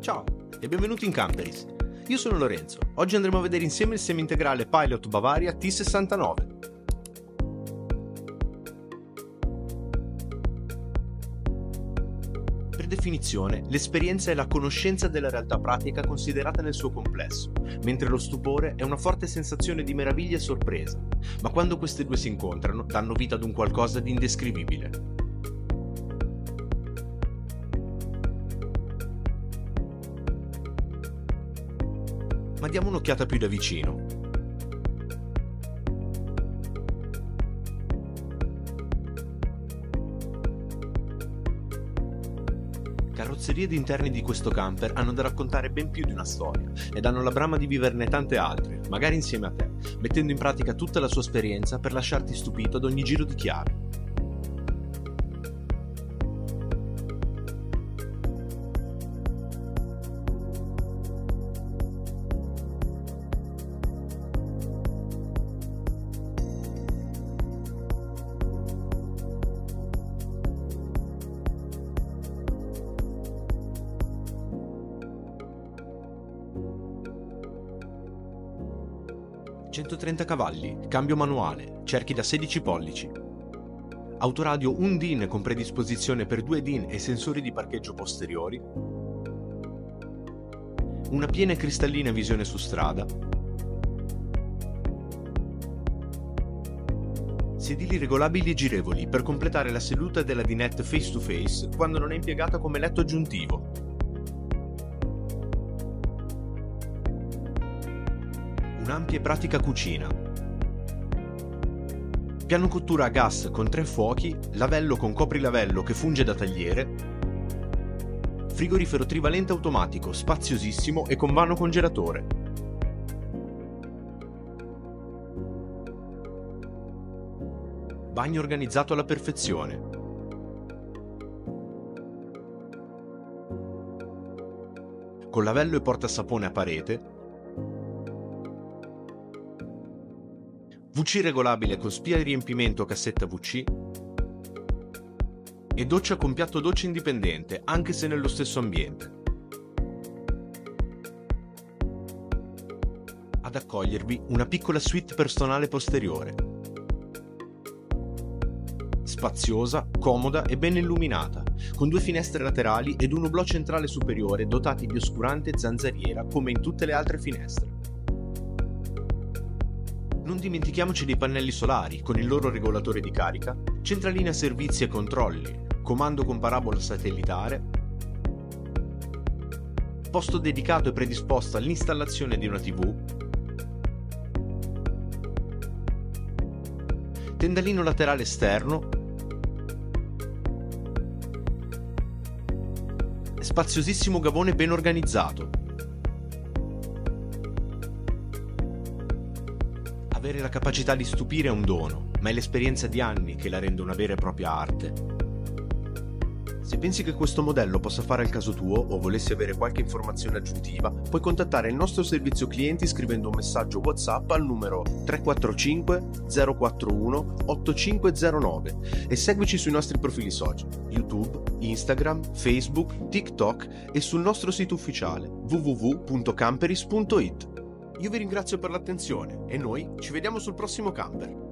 Ciao e benvenuti in Camperis. Io sono Lorenzo. Oggi andremo a vedere insieme il semi-integrale Pilot Bavaria T69. Per definizione, l'esperienza è la conoscenza della realtà pratica considerata nel suo complesso, mentre lo stupore è una forte sensazione di meraviglia e sorpresa, ma quando queste due si incontrano danno vita ad un qualcosa di indescrivibile. Ma diamo un'occhiata più da vicino. Carrozzerie ed interni di questo camper hanno da raccontare ben più di una storia ed hanno la brama di viverne tante altre, magari insieme a te, mettendo in pratica tutta la sua esperienza per lasciarti stupito ad ogni giro di chiave. «130 cavalli, cambio manuale, cerchi da 16 pollici. Autoradio 1 DIN con predisposizione per 2 DIN e sensori di parcheggio posteriori. Una piena e cristallina visione su strada. Sedili regolabili e girevoli per completare la seduta della dinette face to face quando non è impiegata come letto aggiuntivo. Un'ampia e pratica cucina. Piano cottura a gas con 3 fuochi, lavello con coprilavello che funge da tagliere, frigorifero trivalente automatico, spaziosissimo e con vano congelatore. Bagno organizzato alla perfezione. Con lavello e portasapone a parete. WC regolabile con spia di riempimento cassetta WC e doccia con piatto doccia indipendente, anche se nello stesso ambiente. Ad accogliervi una piccola suite personale posteriore. Spaziosa, comoda e ben illuminata, con 2 finestre laterali ed un oblò centrale superiore dotati di oscurante e zanzariera come in tutte le altre finestre. Non dimentichiamoci dei pannelli solari, con il loro regolatore di carica, centralina servizi e controlli, comando con parabola satellitare, posto dedicato e predisposto all'installazione di una TV, tendalino laterale esterno, spaziosissimo gavone ben organizzato. Avere la capacità di stupire è un dono, ma è l'esperienza di anni che la rende una vera e propria arte. Se pensi che questo modello possa fare al caso tuo o volessi avere qualche informazione aggiuntiva, puoi contattare il nostro servizio clienti scrivendo un messaggio WhatsApp al numero 345 041 8509 e seguici sui nostri profili social, YouTube, Instagram, Facebook, TikTok e sul nostro sito ufficiale www.camperis.it. Io vi ringrazio per l'attenzione e noi ci vediamo sul prossimo camper.